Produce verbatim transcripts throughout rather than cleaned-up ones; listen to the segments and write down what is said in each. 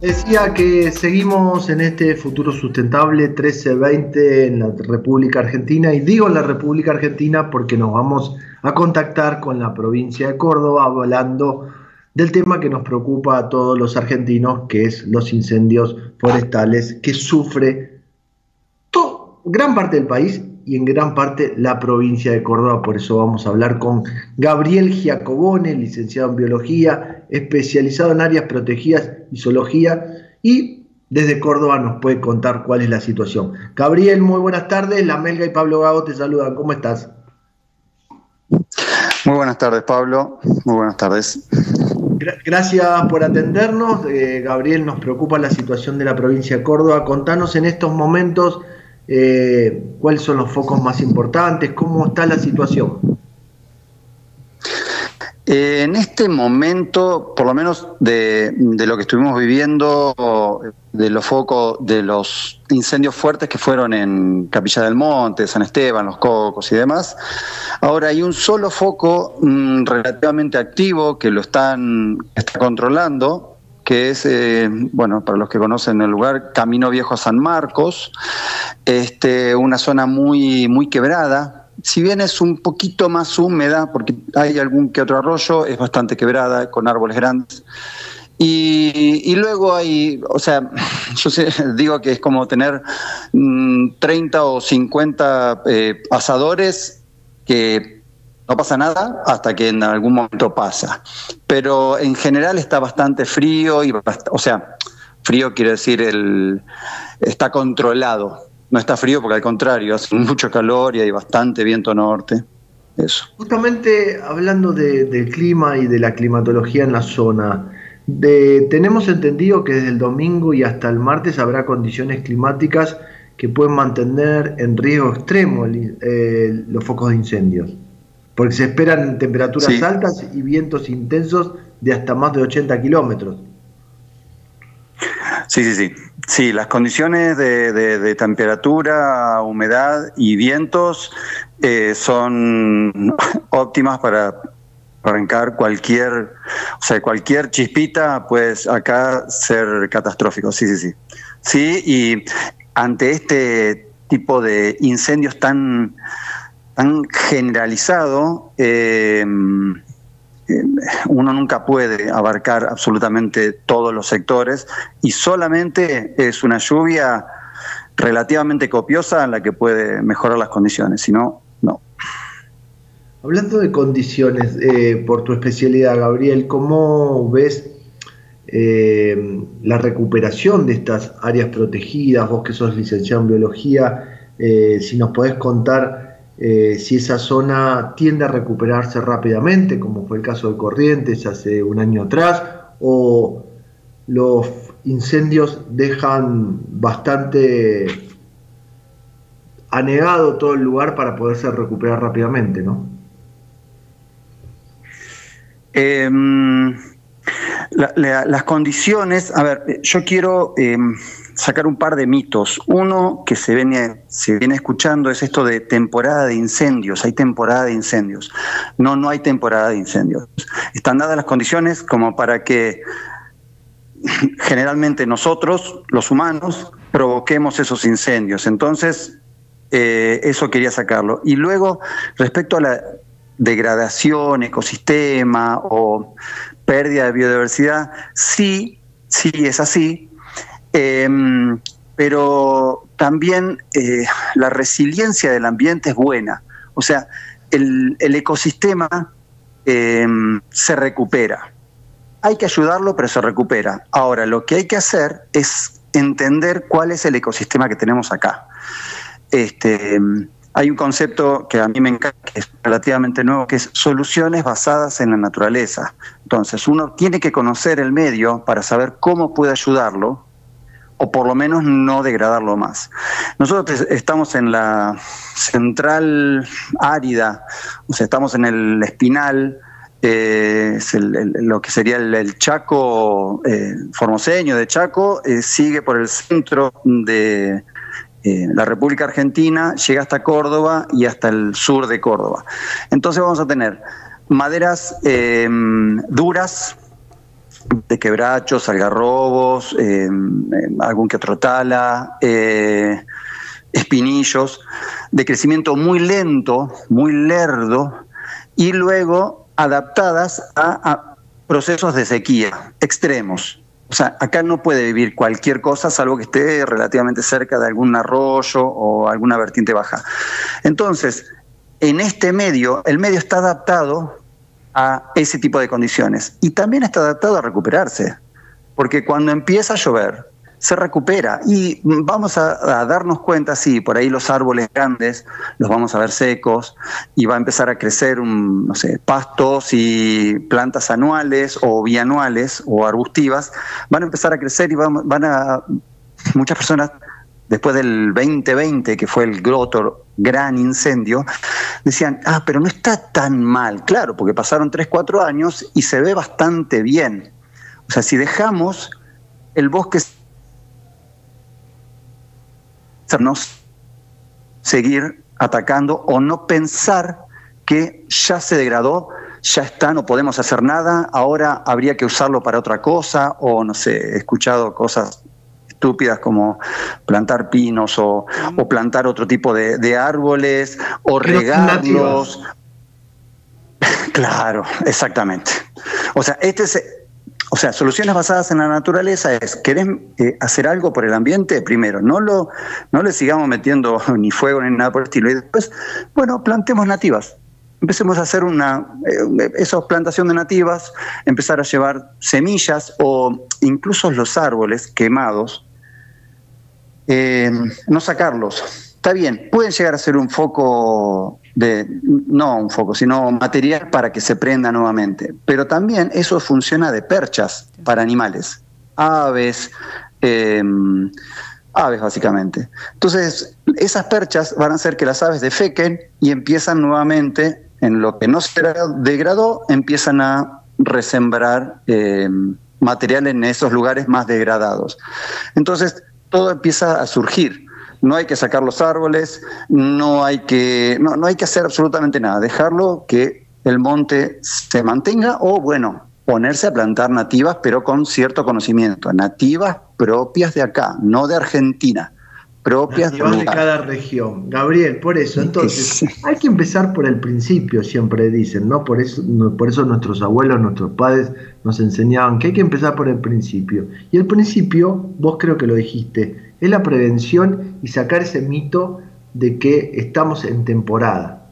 Decía que seguimos en este futuro sustentable trece veinte en la República Argentina, y digo en la República Argentina porque nos vamos a contactar con la provincia de Córdoba hablando del tema que nos preocupa a todos los argentinos, que es los incendios forestales que sufre todo, gran parte del país y en gran parte la provincia de Córdoba. Por eso vamos a hablar con Gabriel Giacobone, licenciado en Biología, especializado en áreas protegidas y zoología, y desde Córdoba nos puede contar cuál es la situación. Gabriel, muy buenas tardes. La Melga y Pablo Gago te saludan. ¿Cómo estás? Muy buenas tardes, Pablo. Muy buenas tardes. Gracias por atendernos. Eh, Gabriel, nos preocupa la situación de la provincia de Córdoba. Contanos en estos momentos eh, cuáles son los focos más importantes, cómo está la situación. Eh, en este momento, por lo menos de, de lo que estuvimos viviendo, de los focos, de los incendios fuertes que fueron en Capilla del Monte, San Esteban, Los Cocos y demás, ahora hay un solo foco mmm, relativamente activo que lo están está controlando, que es, eh, bueno, para los que conocen el lugar, Camino Viejo a San Marcos, este, una zona muy, muy quebrada. Si bien es un poquito más húmeda, porque hay algún que otro arroyo, es bastante quebrada, con árboles grandes. Y, y luego hay, o sea, yo sé, digo que es como tener mmm, treinta o cincuenta eh, asadores que no pasa nada hasta que en algún momento pasa. Pero en general está bastante frío, y bast- o sea, frío quiere decir el está controlado. No está frío porque al contrario, hace mucho calor y hay bastante viento norte. Eso. Justamente hablando de, del clima y de la climatología en la zona, de, tenemos entendido que desde el domingo y hasta el martes habrá condiciones climáticas que pueden mantener en riesgo extremo el, eh, los focos de incendios, porque se esperan temperaturas Sí. altas y vientos intensos de hasta más de ochenta kilómetros. Sí, sí, sí. Sí, las condiciones de, de, de temperatura, humedad y vientos eh, son óptimas para arrancar cualquier, o sea, cualquier chispita, pues acá ser catastrófico. Sí, sí, sí. Sí, y ante este tipo de incendios tan, tan generalizado, eh, uno nunca puede abarcar absolutamente todos los sectores, y solamente es una lluvia relativamente copiosa en la que puede mejorar las condiciones, si no, no. Hablando de condiciones, eh, por tu especialidad, Gabriel, ¿cómo ves eh, la recuperación de estas áreas protegidas? Vos que sos licenciado en Biología, eh, si nos podés contar Eh, si esa zona tiende a recuperarse rápidamente, como fue el caso de Corrientes hace un año atrás, o los incendios dejan bastante anegado todo el lugar para poderse recuperar rápidamente, ¿no? Eh, la, la, las condiciones, a ver, yo quiero eh, sacar un par de mitos. Uno que se viene, se viene escuchando es esto de temporada de incendios. Hay temporada de incendios. No, no hay temporada de incendios. Están dadas las condiciones como para que generalmente nosotros, los humanos, provoquemos esos incendios. Entonces, eh, eso quería sacarlo. Y luego, respecto a la degradación, ecosistema o pérdida de biodiversidad, sí, sí es así. Eh, pero también eh, la resiliencia del ambiente es buena. O sea, el, el ecosistema eh, se recupera. Hay que ayudarlo, pero se recupera. Ahora, lo que hay que hacer es entender cuál es el ecosistema que tenemos acá. Este, hay un concepto que a mí me encanta, que es relativamente nuevo, que es soluciones basadas en la naturaleza. Entonces, uno tiene que conocer el medio para saber cómo puede ayudarlo, o por lo menos no degradarlo más. Nosotros estamos en la central árida, o sea, estamos en el Espinal, eh, es el, el, lo que sería el, el Chaco eh, formoseño de Chaco, eh, sigue por el centro de eh, la República Argentina, llega hasta Córdoba y hasta el sur de Córdoba. Entonces vamos a tener maderas eh, duras, de quebrachos, algarrobos, eh, algún que otro tala, eh, espinillos, de crecimiento muy lento, muy lerdo, y luego adaptadas a, a procesos de sequía extremos. O sea, acá no puede vivir cualquier cosa salvo que esté relativamente cerca de algún arroyo o alguna vertiente baja. Entonces, en este medio, el medio está adaptado a ese tipo de condiciones y también está adaptado a recuperarse, porque cuando empieza a llover, se recupera y vamos a, a darnos cuenta, sí, por ahí los árboles grandes los vamos a ver secos y va a empezar a crecer, un, no sé, pastos y plantas anuales o bianuales o arbustivas, van a empezar a crecer y van, van a, muchas personas, después del veinte veinte, que fue el groto, gran incendio, decían, ah, pero no está tan mal, claro, porque pasaron tres, cuatro años y se ve bastante bien. O sea, si dejamos el bosque no seguir atacando o no pensar que ya se degradó, ya está, no podemos hacer nada, ahora habría que usarlo para otra cosa, o no sé, he escuchado cosas estúpidas como plantar pinos o, o plantar otro tipo de, de árboles o Pero regarlos. Claro, exactamente. O sea, este es... O sea, soluciones basadas en la naturaleza es, ¿querés eh, hacer algo por el ambiente? Primero, no lo no le sigamos metiendo ni fuego ni nada por el estilo. Y después, bueno, plantemos nativas. Empecemos a hacer una, eh, esa plantación de nativas, empezar a llevar semillas o incluso los árboles quemados, eh, no sacarlos. Está bien, pueden llegar a ser un foco, de no un foco, sino material para que se prenda nuevamente. Pero también eso funciona de perchas para animales, aves, eh, aves básicamente. Entonces, esas perchas van a hacer que las aves defequen y empiezan nuevamente, en lo que no se degradó, empiezan a resembrar eh, material en esos lugares más degradados. Entonces, todo empieza a surgir. No hay que sacar los árboles, no hay que, no, no hay que hacer absolutamente nada, dejarlo que el monte se mantenga o, bueno, ponerse a plantar nativas, pero con cierto conocimiento. Nativas propias de acá, no de Argentina, propias nativas de, de cada región. Gabriel, por eso, entonces, hay que empezar por el principio, siempre dicen, ¿no? Por eso, no, por eso nuestros abuelos, nuestros padres nos enseñaban que hay que empezar por el principio. Y el principio, vos creo que lo dijiste, es la prevención y sacar ese mito de que estamos en temporada,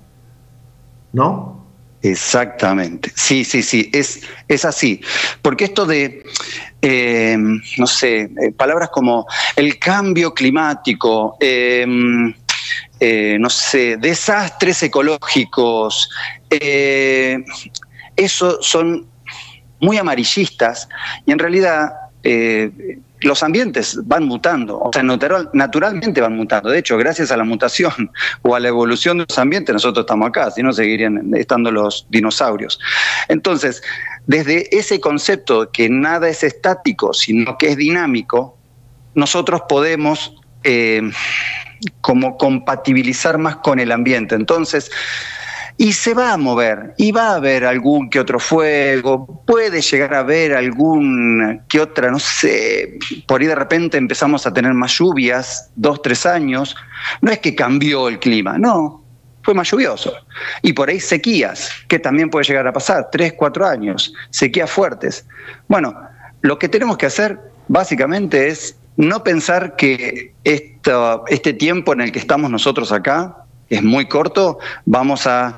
¿no? Exactamente, sí, sí, sí, es, es así. Porque esto de, eh, no sé, eh, palabras como el cambio climático, eh, eh, no sé, desastres ecológicos, eh, eso son muy amarillistas y en realidad... Eh, los ambientes van mutando, o sea, natural, naturalmente van mutando. De hecho, gracias a la mutación o a la evolución de los ambientes, nosotros estamos acá, si no seguirían estando los dinosaurios. Entonces, desde ese concepto que nada es estático, sino que es dinámico, nosotros podemos eh, como compatibilizar más con el ambiente. Entonces, y se va a mover, y va a haber algún que otro fuego, puede llegar a haber algún que otra, no sé, por ahí de repente empezamos a tener más lluvias, dos, tres años, no es que cambió el clima, no, fue más lluvioso. Y por ahí sequías, que también puede llegar a pasar, tres, cuatro años, sequías fuertes. Bueno, lo que tenemos que hacer básicamente es no pensar que esto, este tiempo en el que estamos nosotros acá es muy corto, vamos a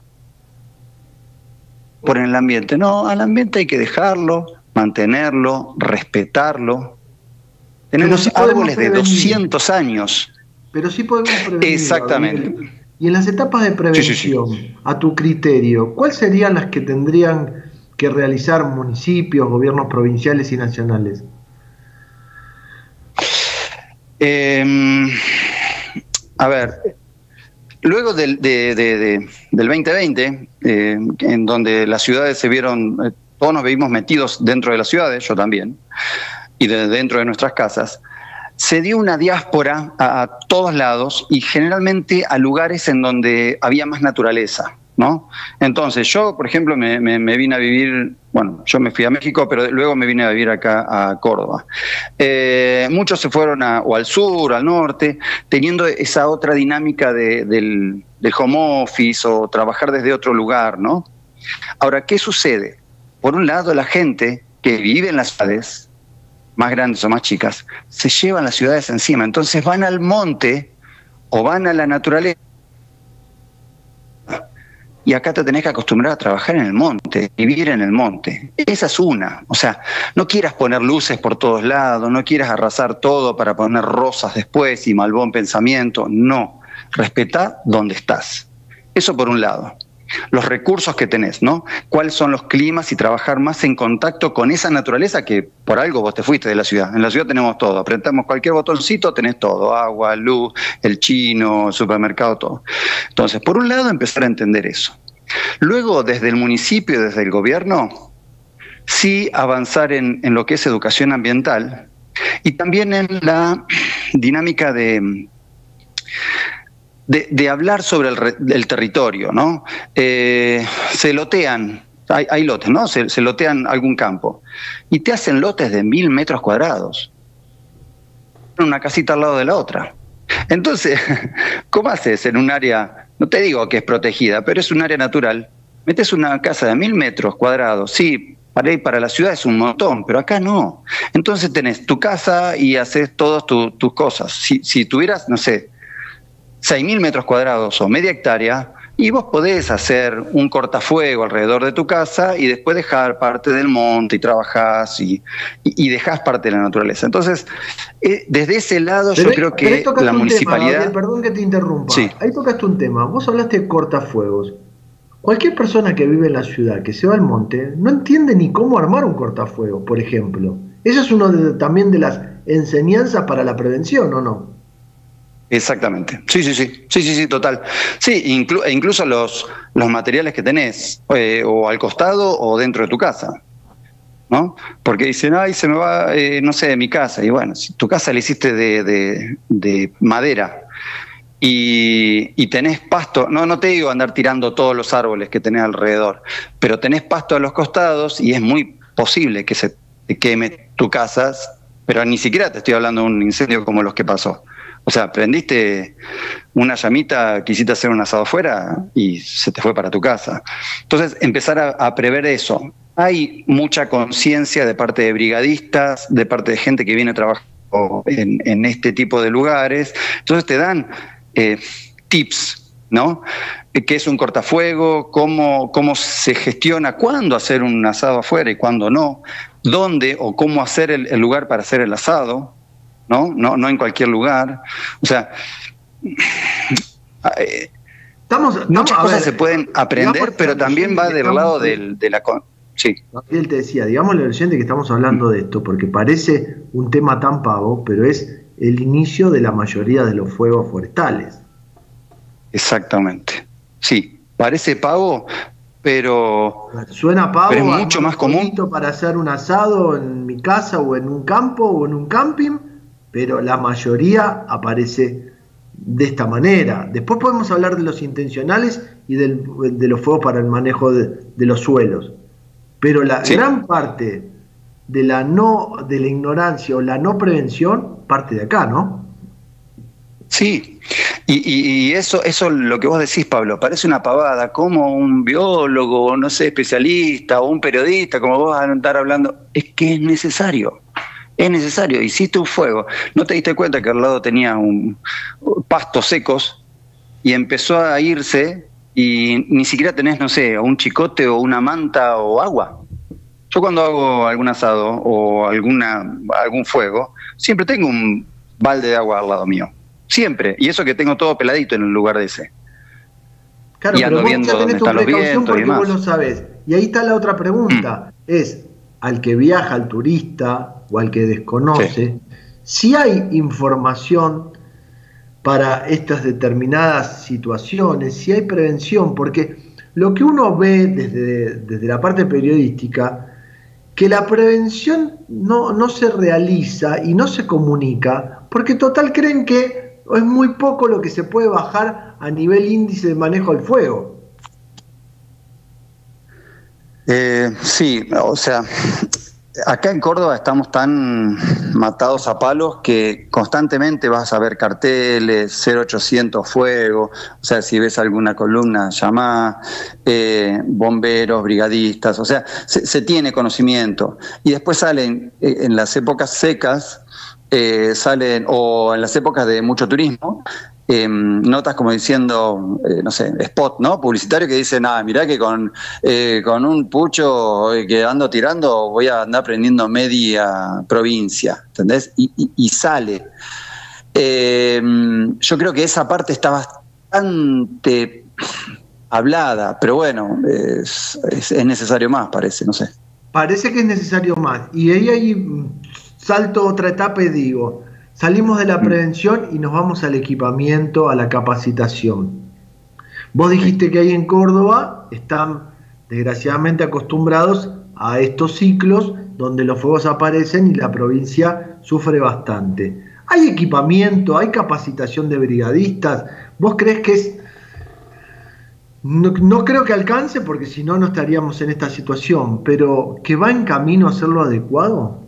por el ambiente. No, al ambiente hay que dejarlo, mantenerlo, respetarlo. Tenemos sí árboles de doscientos años. Pero sí podemos prevenir. Exactamente. Gabriel. Y en las etapas de prevención, sí, sí, sí. A tu criterio, ¿cuáles serían las que tendrían que realizar municipios, gobiernos provinciales y nacionales? Eh, a ver... Luego del, de, de, de, del veinte veinte, eh, en donde las ciudades se vieron, eh, todos nos vimos metidos dentro de las ciudades, yo también, y de dentro de nuestras casas, se dio una diáspora a, a todos lados y generalmente a lugares en donde había más naturaleza. ¿no? Entonces yo, por ejemplo, me, me, me vine a vivir, bueno, yo me fui a México, pero luego me vine a vivir acá a Córdoba. Eh, muchos se fueron a, o al sur, al norte, teniendo esa otra dinámica de, del, del home office o trabajar desde otro lugar, ¿no? Ahora, ¿qué sucede? Por un lado, la gente que vive en las ciudades, más grandes o más chicas, se llevan las ciudades encima, entonces van al monte o van a la naturaleza. Y acá te tenés que acostumbrar a trabajar en el monte, vivir en el monte. Esa es una. O sea, no quieras poner luces por todos lados, no quieras arrasar todo para poner rosas después y malbón pensamiento. No. Respetá donde estás. Eso por un lado. Los recursos que tenés, ¿no? ¿Cuáles son los climas? Y trabajar más en contacto con esa naturaleza que por algo vos te fuiste de la ciudad. En la ciudad tenemos todo. Apretamos cualquier botoncito, tenés todo. Agua, luz, el chino, el supermercado, todo. Entonces, por un lado, empezar a entender eso. Luego, desde el municipio, desde el gobierno, sí avanzar en, en lo que es educación ambiental y también en la dinámica de... De, de hablar sobre el, re, el territorio, ¿no? Eh, se lotean, hay, hay lotes, ¿no? Se, se lotean algún campo y te hacen lotes de mil metros cuadrados, una casita al lado de la otra. Entonces, ¿cómo haces en un área, no te digo que es protegida, pero es un área natural? Metes una casa de mil metros cuadrados, sí, para ir para la ciudad es un montón, pero acá no. Entonces tenés tu casa y haces todas tu, tus cosas. Si, si tuvieras, no sé, seis mil metros cuadrados o media hectárea, y vos podés hacer un cortafuego alrededor de tu casa y después dejar parte del monte y trabajás y, y, y dejás parte de la naturaleza. Entonces, eh, desde ese lado pero yo creo que la municipalidad... Tema, Gabriel, perdón que te interrumpa. Sí. Ahí tocaste un tema. Vos hablaste de cortafuegos. Cualquier persona que vive en la ciudad, que se va al monte, no entiende ni cómo armar un cortafuego, por ejemplo. Eso es uno de, también de las enseñanzas para la prevención, ¿o no? Exactamente. Sí, sí, sí, sí, sí, sí, total. Sí, inclu incluso los, los materiales que tenés, eh, o al costado o dentro de tu casa, ¿no? Porque dicen, ay, se me va, eh, no sé, de mi casa. Y bueno, si tu casa la hiciste de, de, de madera y, y tenés pasto, no, no te digo andar tirando todos los árboles que tenés alrededor, pero tenés pasto a los costados y es muy posible que se te queme tu casa, pero ni siquiera te estoy hablando de un incendio como los que pasó. O sea, prendiste una llamita, quisiste hacer un asado afuera y se te fue para tu casa. Entonces, empezar a, a prever eso. Hay mucha conciencia de parte de brigadistas, de parte de gente que viene a trabajar en, en este tipo de lugares. Entonces te dan eh, tips, ¿no? ¿Qué es un cortafuego? Cómo, cómo se gestiona, cuándo hacer un asado afuera y cuándo no. Dónde o cómo hacer el, el lugar para hacer el asado. ¿No? No, no en cualquier lugar. O sea, eh, estamos, estamos, muchas cosas ver, se pueden aprender, digamos, pero también va del lado del, de la... Sí. Gabriel te decía, digamos al oyente que estamos hablando de esto, porque parece un tema tan pavo, pero es el inicio de la mayoría de los fuegos forestales. Exactamente. Sí, parece pavo, pero... Suena pavo, pero es mucho más común. Para hacer un asado en mi casa o en un campo o en un camping, pero la mayoría aparece de esta manera. Después podemos hablar de los intencionales y del, de los fuegos para el manejo de, de los suelos. Pero la sí. gran parte de la no, de la ignorancia o la no prevención parte de acá, ¿no? Sí, y, y, y eso, eso lo que vos decís, Pablo, parece una pavada, como un biólogo, no sé, especialista o un periodista, como vos vas a estar hablando, es que es necesario. Es necesario, hiciste un fuego, no te diste cuenta que al lado tenía un pastos secos y empezó a irse y ni siquiera tenés, no sé, un chicote o una manta o agua. Yo cuando hago algún asado o alguna, algún fuego, siempre tengo un balde de agua al lado mío, siempre, y eso que tengo todo peladito en el lugar de ese. Claro, y ando pero viendo dónde están los vientos y demás. Vos lo sabés. Y ahí está la otra pregunta, mm. es al que viaja, al turista o al que desconoce, sí. si hay información para estas determinadas situaciones, si hay prevención, porque lo que uno ve desde, desde la parte periodística, que la prevención no, no se realiza y no se comunica, porque total creen que es muy poco lo que se puede bajar a nivel índice de manejo del fuego. Eh, sí, o sea, acá en Córdoba estamos tan matados a palos que constantemente vas a ver carteles, cero ochocientos fuego, o sea, si ves alguna columna, llamá, eh, bomberos, brigadistas, o sea, se, se tiene conocimiento. Y después salen, eh, en las épocas secas, eh, salen, o en las épocas de mucho turismo, Eh, notas como diciendo, eh, no sé, spot, ¿no? Publicitario que dice, nada, mirá que con, eh, con un pucho que ando tirando voy a andar aprendiendo media provincia, ¿entendés? Y, y, y sale. Eh, yo creo que esa parte está bastante hablada, pero bueno, es, es, es necesario más, parece, no sé. Parece que es necesario más. Y ahí, ahí salto otra etapa y digo, salimos de la prevención y nos vamos al equipamiento, a la capacitación. Vos dijiste que ahí en Córdoba están desgraciadamente acostumbrados a estos ciclos donde los fuegos aparecen y la provincia sufre bastante. ¿Hay equipamiento, hay capacitación de brigadistas? ¿Vos crees que es...? No, no creo que alcance porque si no, no estaríamos en esta situación, pero ¿que va en camino a hacer lo adecuado?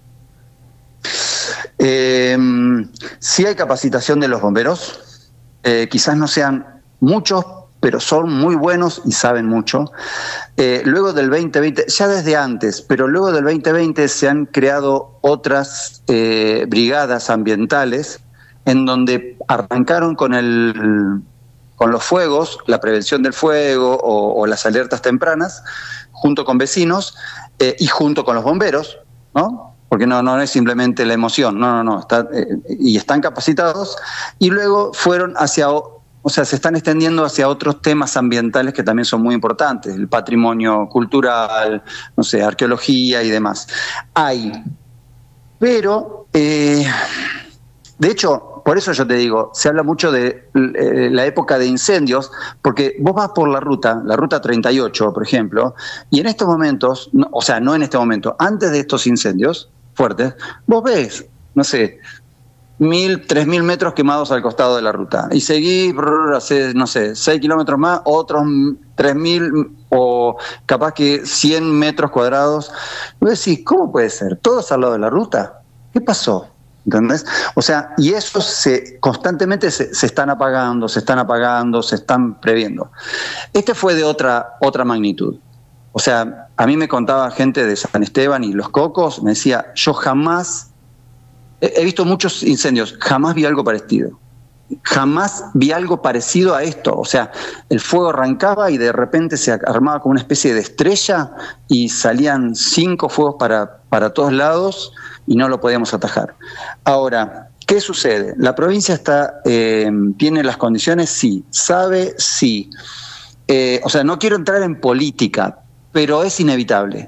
Eh, sí hay capacitación de los bomberos, eh, quizás no sean muchos, pero son muy buenos y saben mucho. Eh, luego del veinte veinte, ya desde antes, pero luego del veinte veinte se han creado otras eh, brigadas ambientales en donde arrancaron con, el, con los fuegos, la prevención del fuego o, o las alertas tempranas, junto con vecinos eh, y junto con los bomberos, ¿no? Porque no, no es simplemente la emoción, no, no, no, está, eh, y están capacitados, y luego fueron hacia, o sea, se están extendiendo hacia otros temas ambientales que también son muy importantes, el patrimonio cultural, no sé, arqueología y demás. Hay, pero, eh, de hecho, por eso yo te digo, se habla mucho de eh, la época de incendios, porque vos vas por la ruta, la ruta treinta y ocho, por ejemplo, y en estos momentos, no, o sea, no en este momento, antes de estos incendios fuertes, vos ves, no sé, mil, tres mil metros quemados al costado de la ruta. Y seguí, brrr, hace, no sé, seis kilómetros más, otros tres mil o capaz que cien metros cuadrados. Y vos decís, ¿cómo puede ser? ¿Todos al lado de la ruta? ¿Qué pasó? ¿Entendés? O sea, y eso se, constantemente se, se están apagando, se están apagando, se están previendo. Este fue de otra, otra magnitud. O sea, a mí me contaba gente de San Esteban y Los Cocos, me decía, yo jamás, he, he visto muchos incendios, jamás vi algo parecido. Jamás vi algo parecido a esto. O sea, el fuego arrancaba y de repente se armaba como una especie de estrella y salían cinco fuegos para, para todos lados y no lo podíamos atajar. Ahora, ¿qué sucede? La provincia está, eh, tiene las condiciones, sí, sabe, sí. Eh, o sea, no quiero entrar en política, pero es inevitable.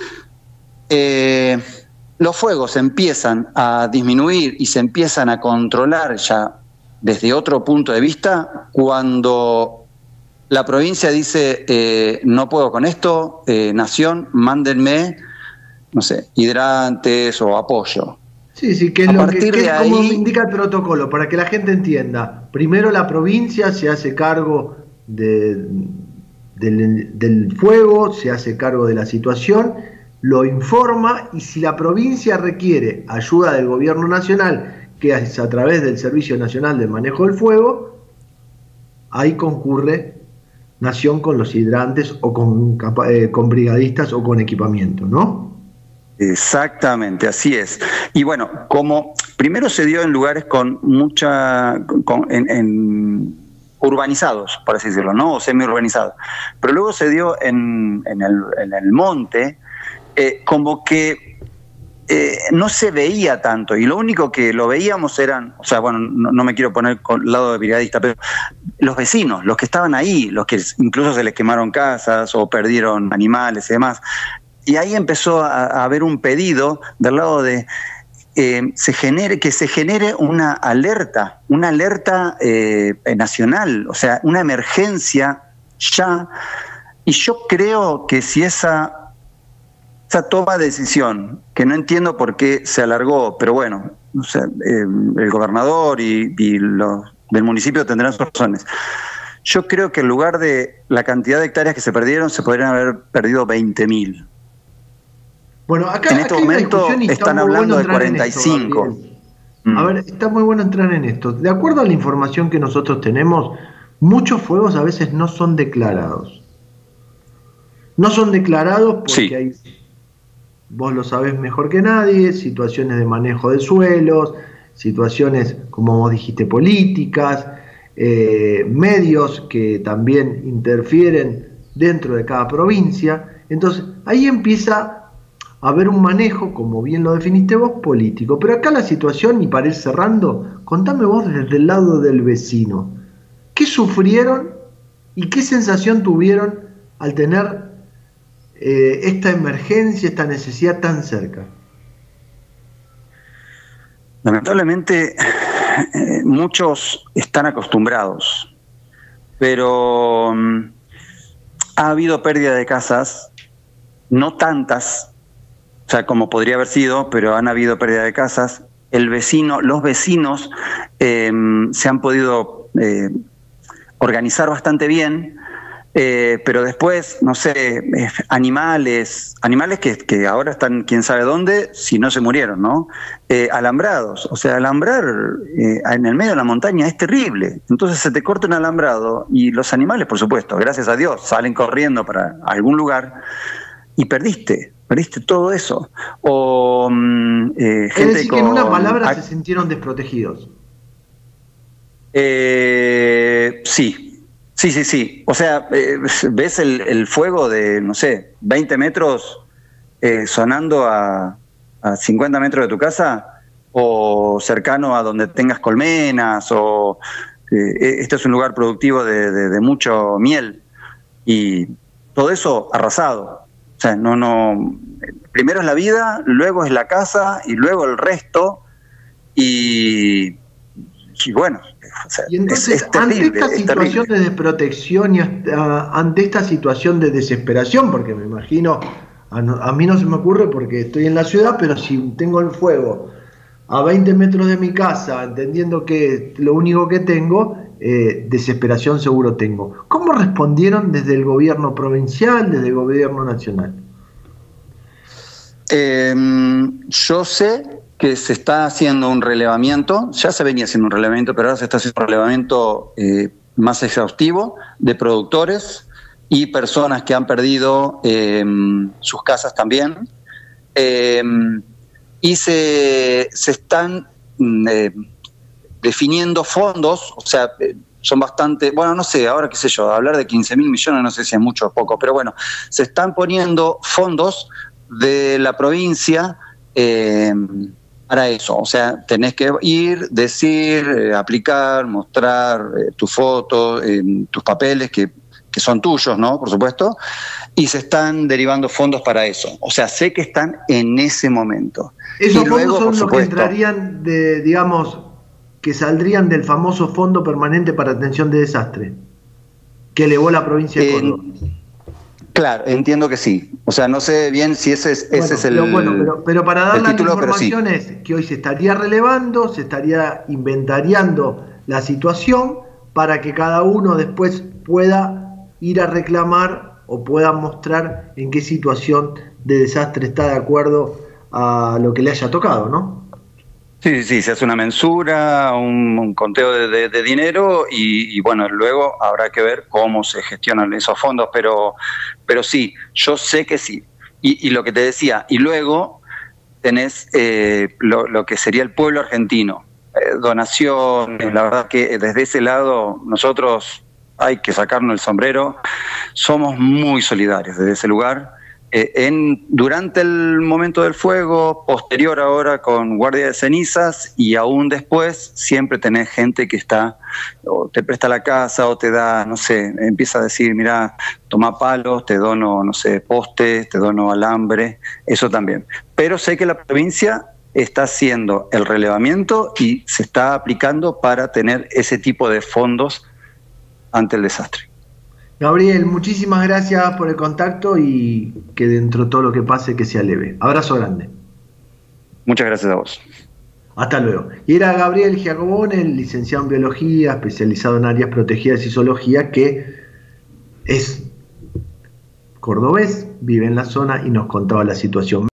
Eh, los fuegos empiezan a disminuir y se empiezan a controlar ya desde otro punto de vista cuando la provincia dice, eh, no puedo con esto, eh, nación, mándenme, no sé, hidrantes o apoyo. Sí, sí, que es, lo que, que es ahí, como indica el protocolo, para que la gente entienda. Primero la provincia se hace cargo de, del, del fuego, se hace cargo de la situación, lo informa, y si la provincia requiere ayuda del gobierno nacional, que es a través del Servicio Nacional de Manejo del Fuego, ahí concurre Nación con los hidrantes o con, eh, con brigadistas o con equipamiento, ¿no? Exactamente, así es. Y bueno, como primero se dio en lugares con mucha, con, en, en urbanizados, por así decirlo, ¿no? O semi-urbanizados. Pero luego se dio en, en, el, en el monte, eh, como que eh, no se veía tanto, y lo único que lo veíamos eran, o sea, bueno, no, no me quiero poner con el lado de brigadista, pero los vecinos, los que estaban ahí, los que incluso se les quemaron casas o perdieron animales y demás. Y ahí empezó a, a haber un pedido del lado de eh, se genere, que se genere una alerta, una alerta eh, nacional, o sea, una emergencia ya. Y yo creo que si esa, esa toma de decisión, que no entiendo por qué se alargó, pero bueno, o sea, eh, el gobernador y, y los del municipio tendrán sus razones. Yo creo que en lugar de la cantidad de hectáreas que se perdieron, se podrían haber perdido veinte mil. Bueno, acá, en este acá momento están hablando bueno de cuarenta y cinco. Esto, mm. A ver, está muy bueno entrar en esto. De acuerdo a la información que nosotros tenemos, muchos fuegos a veces no son declarados. No son declarados porque sí. hay, vos lo sabés mejor que nadie, situaciones de manejo de suelos, situaciones, como vos dijiste, políticas, eh, medios que también interfieren dentro de cada provincia. Entonces, ahí empieza a haber un manejo, como bien lo definiste vos, político. Pero acá la situación, y para ir cerrando, contame vos desde el lado del vecino. ¿Qué sufrieron y qué sensación tuvieron al tener eh, esta emergencia, esta necesidad tan cerca? Lamentablemente, eh, muchos están acostumbrados, pero um, ha habido pérdida de casas, no tantas, o sea, como podría haber sido, pero han habido pérdida de casas. El vecino, los vecinos eh, se han podido eh, organizar bastante bien, eh, pero después, no sé, eh, animales, animales que, que ahora están quién sabe dónde, si no se murieron, ¿no? Eh, alambrados, o sea, alambrar eh, en el medio de la montaña es terrible. Entonces se te corta un alambrado y los animales, por supuesto, gracias a Dios, salen corriendo para algún lugar y perdiste. Perdiste todo eso. O eh, es gente decir, con, que en una palabra se sintieron desprotegidos. Eh, sí, sí, sí, sí. O sea, eh, ves el, el fuego de, no sé, veinte metros eh, sonando a, a cincuenta metros de tu casa, o cercano a donde tengas colmenas, o eh, este es un lugar productivo de, de, de mucho miel, y todo eso arrasado. O sea, no, no. Primero es la vida, luego es la casa y luego el resto. Y, y bueno, o sea, y entonces, es, es terrible, ante esta situación de desprotección y hasta, ante esta situación de desesperación, porque me imagino, a, no, a mí no se me ocurre porque estoy en la ciudad, pero si tengo el fuego a veinte metros de mi casa, entendiendo que lo único que tengo, eh, desesperación seguro tengo. ¿Cómo respondieron desde el gobierno provincial, desde el gobierno nacional? Eh, yo sé que se está haciendo un relevamiento, ya se venía haciendo un relevamiento, pero ahora se está haciendo un relevamiento eh, más exhaustivo de productores y personas que han perdido eh, sus casas también. Eh, y se, se están eh, definiendo fondos, o sea, eh, son bastante, bueno, no sé, ahora qué sé yo, hablar de quince mil millones no sé si es mucho o poco, pero bueno, se están poniendo fondos de la provincia eh, para eso. O sea, tenés que ir, decir, eh, aplicar, mostrar eh, tu foto, eh, tus papeles que, que son tuyos, ¿no? Por supuesto, y se están derivando fondos para eso. O sea, sé que están en ese momento. Esos y luego, fondos son por los que entrarían de, digamos, que saldrían del famoso Fondo Permanente para Atención de Desastre, que elevó la provincia de Córdoba. Eh, Claro, entiendo que sí. O sea, no sé bien si ese es, bueno, ese es pero, el bueno, pero, pero para dar la información sí. es que hoy se estaría relevando, se estaría inventariando la situación para que cada uno después pueda ir a reclamar o pueda mostrar en qué situación de desastre está de acuerdo a lo que le haya tocado, ¿no? Sí, sí, se hace una mensura, un, un conteo de, de, de dinero y, y bueno, luego habrá que ver cómo se gestionan esos fondos, pero, pero sí, yo sé que sí. Y, y lo que te decía, y luego tenés eh, lo, lo que sería el pueblo argentino, eh, donaciones, la verdad que desde ese lado nosotros hay que sacarnos el sombrero, somos muy solidarios desde ese lugar. Eh, en, durante el momento del fuego, posterior ahora con guardia de cenizas y aún después, siempre tenés gente que está, o te presta la casa o te da, no sé, empieza a decir, mira, toma palos, te dono, no sé, postes, te dono alambre, eso también. Pero sé que la provincia está haciendo el relevamiento y se está aplicando para tener ese tipo de fondos ante el desastre. Gabriel, muchísimas gracias por el contacto y que dentro de todo lo que pase que sea leve. Abrazo grande. Muchas gracias a vos. Hasta luego. Y era Gabriel Giacobone, el licenciado en biología, especializado en áreas protegidas y zoología, que es cordobés, vive en la zona y nos contaba la situación.